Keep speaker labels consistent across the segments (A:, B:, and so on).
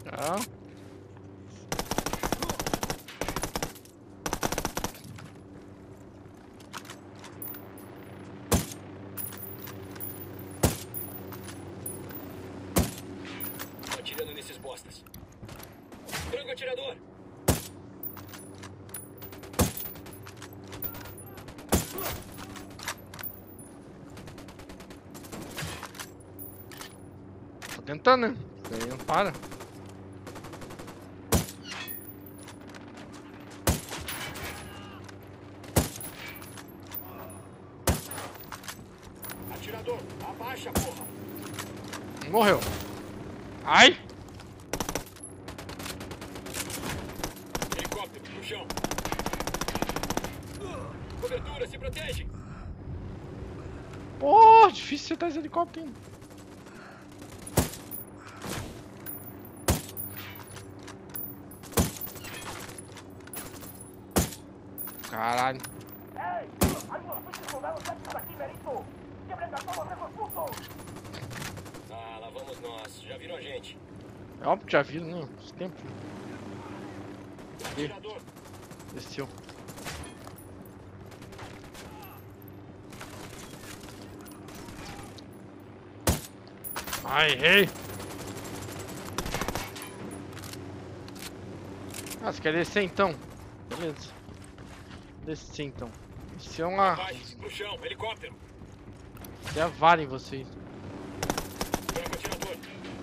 A: Ah.
B: Atirando nesses bostas. Frango atirador!
A: Tô tentando, né? Daí não para.
B: Atirador, abaixa, porra!
A: Morreu. Ai!
B: Helicóptero, no chão! Cobertura, se protege!
A: Pô, difícil acertar esse helicóptero, hein? Caralho.
B: Ah, lá vamos nós. Já viram a gente?
A: É óbvio que já viram, né? Esse tempo.
B: Atirador!
A: Desceu. Ai, errei. Ah, você quer descer então? Beleza. Descer então. Isso é uma...
B: Abaixe, no chão, helicóptero!
A: Isso é a vara em vocês.
B: Frango atirador!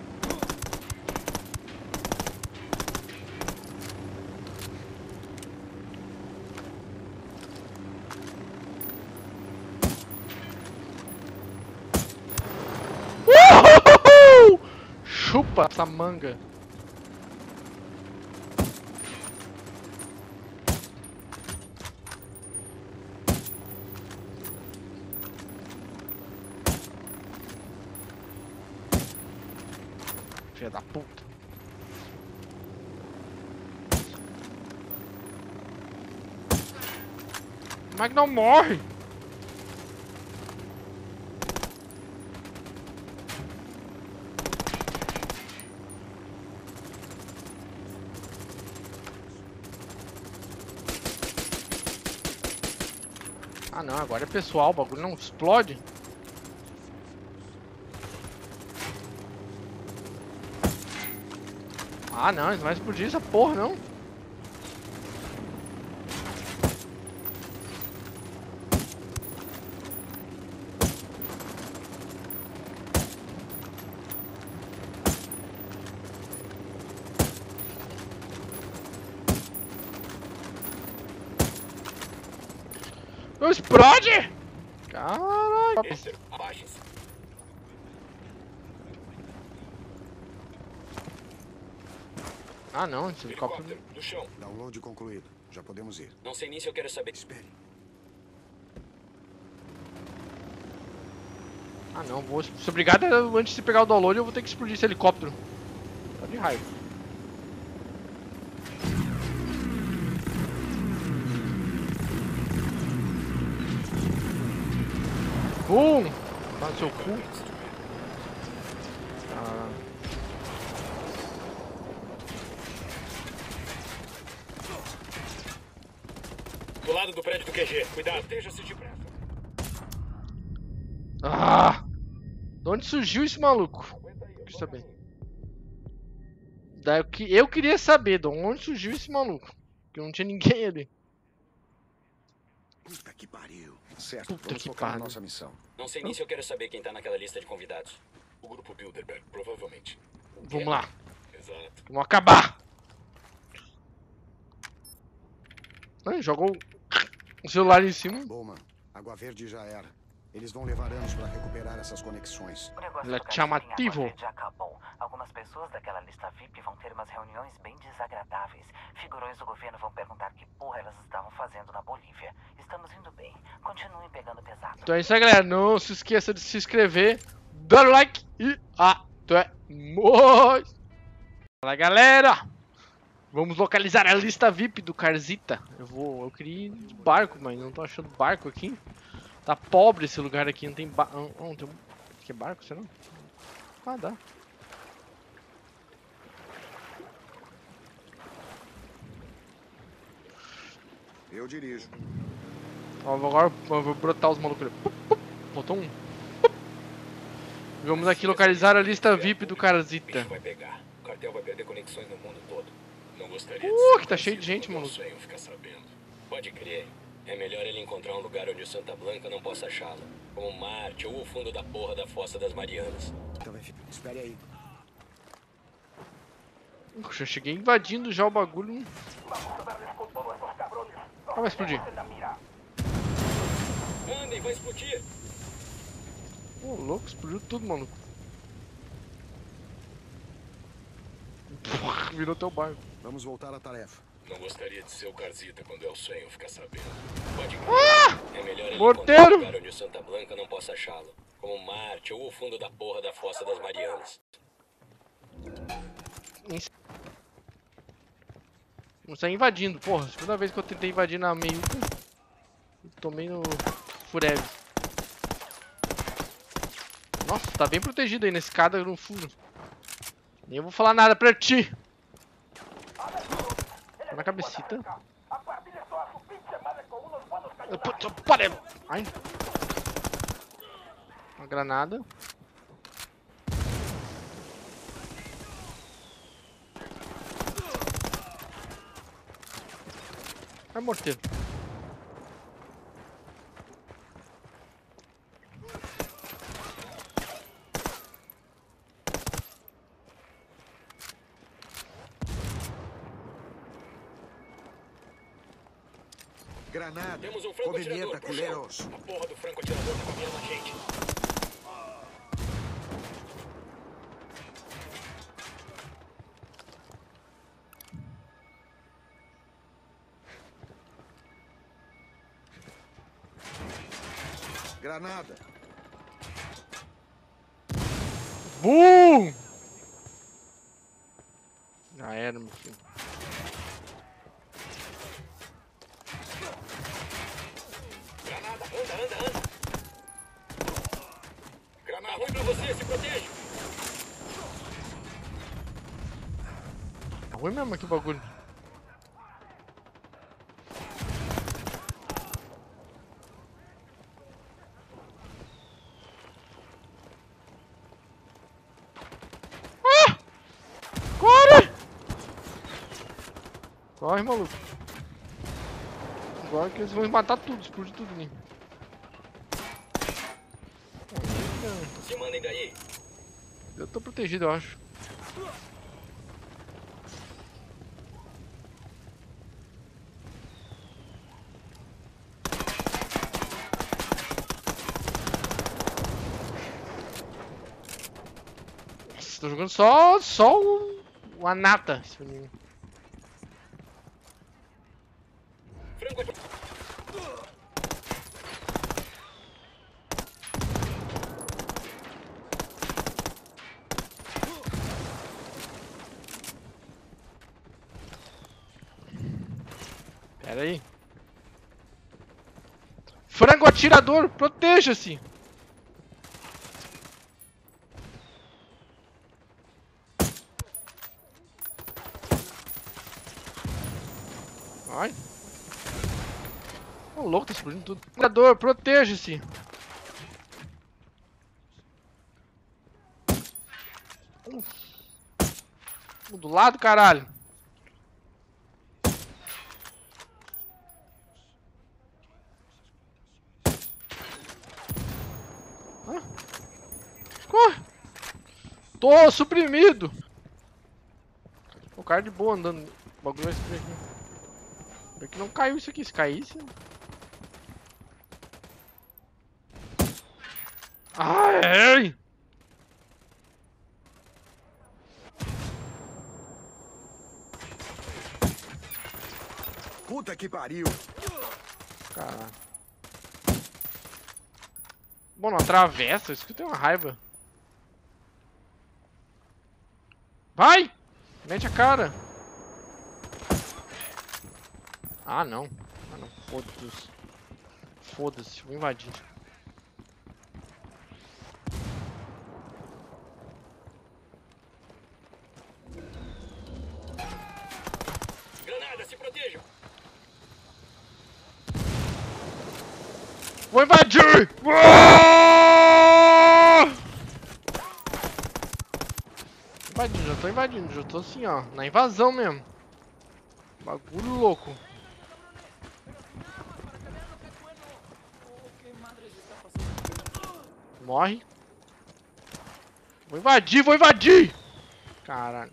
A: Uhul! Chupa essa manga. Filha da puta. Como é que não morre? Ah não, agora é pessoal, o bagulho não explode. Ah não, isso vai explodir essa porra não. Não explode! Caralho.
B: Terceiro, abaixem-se.
A: Ah não, esse helicóptero...
B: Helicóptero, no chão.
C: Download concluído. Já podemos ir.
B: Não sei nem se eu quero saber.
C: Espere.
A: Ah não, vou... Se obrigado, antes de pegar o download eu vou ter que explodir esse helicóptero. Tá de raiva. Bum! Tá no seu cu. Ah.
B: Do lado do prédio do QG. Cuidado, esteja-se depressa.
A: Ah! De onde surgiu esse maluco? Quer saber? Eu queria saber de onde surgiu esse maluco. Porque não tinha ninguém ali.
C: Puta que pariu. Certo,
A: Puta
C: vamos
A: que
C: focar na
A: pariu.
C: nossa missão.
B: Não sei nem se eu quero saber quem tá naquela lista de convidados. O grupo Bilderberg, provavelmente.
A: Vamos lá.
B: Exato.
A: Vamos acabar. Ai, jogou o celular em cima.
C: Bowman, Água Verde já era. Eles vão levar anos para recuperar essas conexões.
D: O negócio
A: Ele é
D: do
A: chamativo.
D: Água Verde acabou. Algumas pessoas daquela lista VIP vão ter umas reuniões bem desagradáveis. Figurões do governo vão perguntar que porra elas estavam fazendo na Bolívia. Estamos indo bem. Continuem pegando pesado.
A: Então é isso aí, galera. Não se esqueça de se inscrever, dar o like e até mais. Fala, galera. Vamos localizar a lista VIP do Carzita. Eu queria ir de barco, mas não tô achando barco aqui. Tá pobre esse lugar aqui, não tem barco. Não, tem um... Que barco, será? Ah, dá.
C: Eu dirijo.
A: Ó, agora eu vou brotar os malucos ali. Botou um. Vamos aqui localizar a lista VIP do
B: O
A: Carzita.
B: bicho vai pegar. O cartel vai perder conexões no mundo todo. Não gostaria de
A: Que
B: ser
A: tá cheio de
B: conhecido
A: gente,
B: quando
A: maluco.
B: o sonho ficar sabendo. Pode crer. É melhor ele encontrar um lugar onde o Santa Blanca não possa achá-lo. Como Marte ou o fundo da porra da Fossa das Marianas.
C: Então vai ficar. Espere aí.
A: Já cheguei invadindo já o bagulho. Ah, vai explodir.
B: Andem, vai explodir!
A: Ô, louco, explodiu tudo, maluco. Virou teu bairro.
C: Vamos voltar à tarefa.
B: Não gostaria de ser o Carzita quando o sonho ficar sabendo. Pode crer. É melhor ele
A: Morteiro!
B: encontrar um lugar onde o Santa Blanca não possa achá-lo. Como Marte ou o fundo da porra da Fossa das Marianas.
A: Não sai invadindo, porra. Segunda vez que eu tentei invadir na meio. Tomei no Furev. Nossa, tá bem protegido aí na escada no fundo. Nem vou falar nada pra ti. Tá na cabecita. Puta, para! Ai. Uma granada. Vai, morteiro.
C: Granada.
B: Temos um franco-atirador
C: Convenienta,
B: pro chão.
C: culeros.
B: A porra do franco-atirador tá comendo a gente.
C: Granada.
A: Boom! Já era, meu filho.
B: Granada, anda. Granada ruim pra você, se proteja.
A: É ruim mesmo aqui o bagulho. Corre! Corre, maluco. Agora que eles vão matar tudo, explodir tudo ali.
B: Se mandem daí.
A: Eu tô protegido, eu acho. Nossa, tô jogando só o Anata, esse menino.
B: Franco-atirador.
A: Pera aí. Frango atirador, proteja-se! Ai. Ô, louco, tá explodindo tudo. Atirador, proteja-se! Do lado, caralho! Corre! Tô suprimido! O cara de boa andando. O bagulho vai explodir aqui. Vê que não caiu isso aqui. Se caísse. Ai!
C: Puta que pariu.
A: Caralho. Bom, não atravessa. Isso que eu tenho uma raiva. Vai! Mete a cara. Ah, não. Ah, não. Foda-se. Foda-se. Vou invadir.
B: Granada, se protejam.
A: Vou invadir! Ah! Invadindo, já tô invadindo, já tô assim, ó, na invasão mesmo. Bagulho louco. Morre. Vou invadir, vou invadir! Caralho.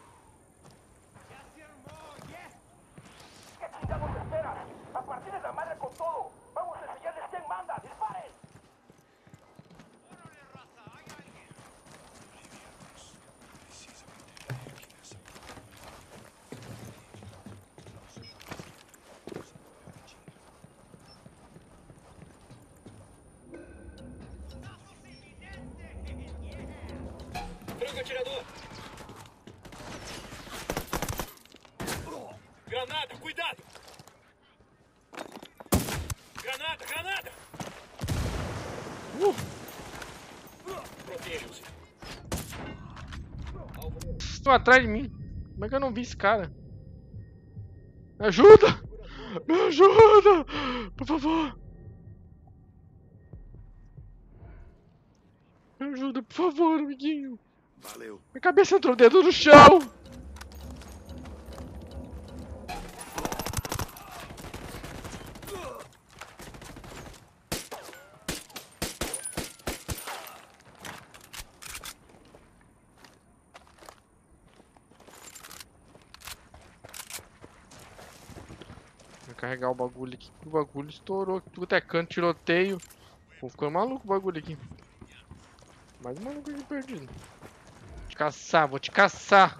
B: Franco atirador! Granada, cuidado! Granada, granada! Protejam-se.
A: Estão atrás de mim. Como é que eu não vi esse cara? Me ajuda! Me ajuda! Por favor! Me ajuda, por favor, amiguinho!
C: Valeu.
A: Minha cabeça entrou dentro do chão! Vou carregar o bagulho aqui. O bagulho estourou. Tudo é canto, tiroteio. Pô, ficou maluco o bagulho aqui. Mais um maluco aqui perdido. Vou te caçar, vou te caçar.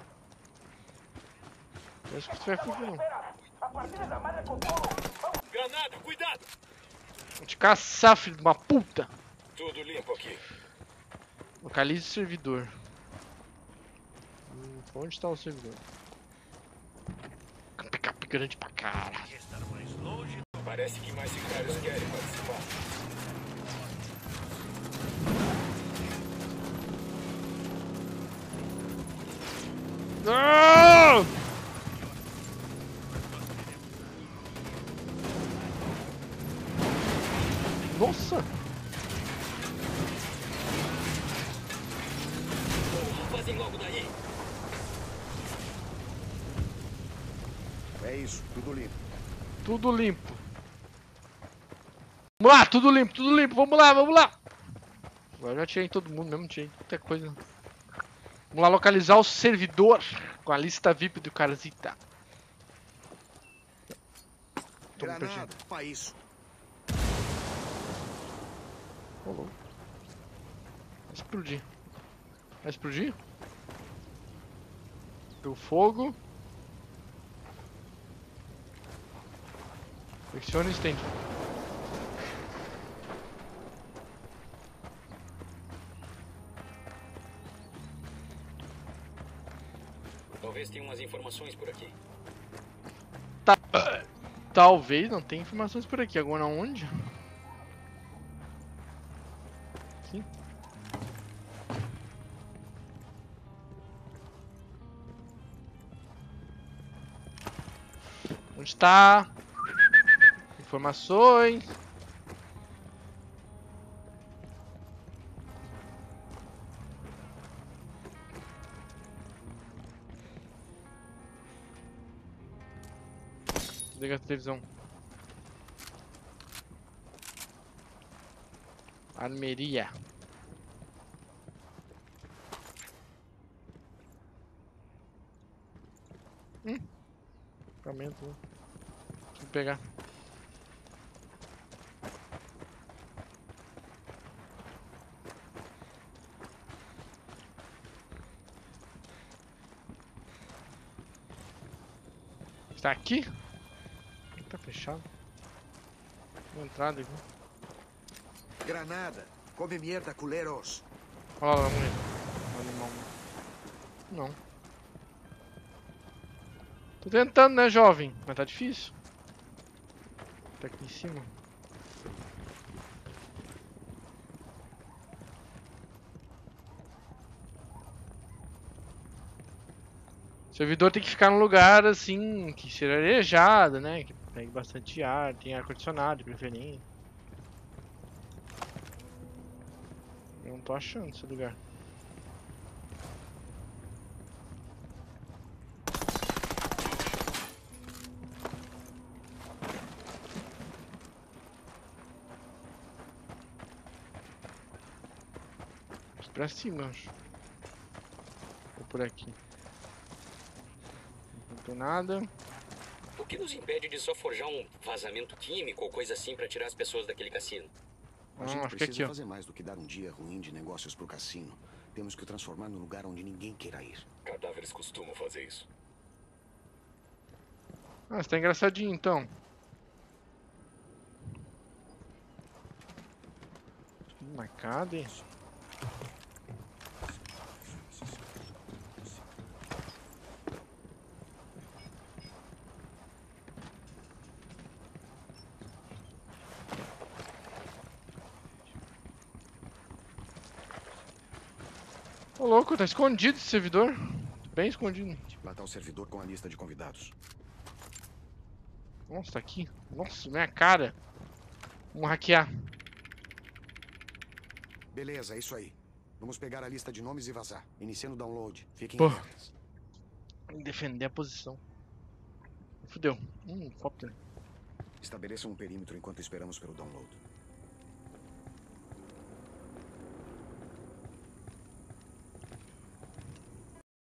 A: Eu acho que você vai fugir, não.
B: Granada, cuidado!
A: Vou te caçar, filho de uma puta.
B: Tudo limpo aqui.
A: Localize o servidor. Onde está o servidor? Pick-up grande pra caralho.
B: Parece que mais sicários querem participar.
A: Não! Nossa!
B: Fazem logo daí.
C: É isso, tudo limpo.
A: Tudo limpo. Vamos lá, tudo limpo, vamos lá, vamos lá. Agora eu já tirei todo mundo mesmo, tirei muita coisa. Vamos lá localizar o servidor com a lista VIP do Carzita.
C: Granada, faz isso.
A: Rolou. Vai explodir. Vai explodir? Deu fogo. Flexione e estende.
B: Talvez tenha umas informações por aqui.
A: Talvez não tenha informações por aqui. Agora onde? Aqui. Onde está? Informações. Desliga a televisão. Armeria. Equipamento. Deixa eu pegar. Está aqui? Tá fechado. Vou entrar aqui.
C: Granada, come mierda, culeros.
A: Olha lá, mulher. Animal. Não. Tô tentando, né, jovem? Mas tá difícil. Tá aqui em cima. O servidor tem que ficar num lugar assim, que seja arejado, né? Que pegue bastante ar, tem ar-condicionado de preferência. tô achando esse lugar. Pra cima, eu acho. Ou por aqui. Não tem nada.
B: O que nos impede de só forjar um vazamento químico ou coisa assim pra tirar as pessoas daquele cassino?
C: A gente
A: Acho que
C: precisa
A: aqui, ó.
C: fazer mais do que dar um dia ruim de negócios pro cassino. Temos que o transformar num lugar onde ninguém queira ir.
B: Cadáveres costumam fazer isso.
A: Ah, você tá engraçadinho então. Marcado, hein? Ô louco, tá escondido esse servidor. Bem escondido.
C: Lá tá o servidor com a lista de convidados.
A: Nossa, tá aqui. Nossa, minha cara. Vamos hackear.
C: Beleza, é isso aí. Vamos pegar a lista de nomes e vazar. Iniciando o download. Fiquem
A: Pô.
C: alertas.
A: Tem que defender a posição. Fudeu. Cóptero.
C: Estabeleçam um perímetro enquanto esperamos pelo download.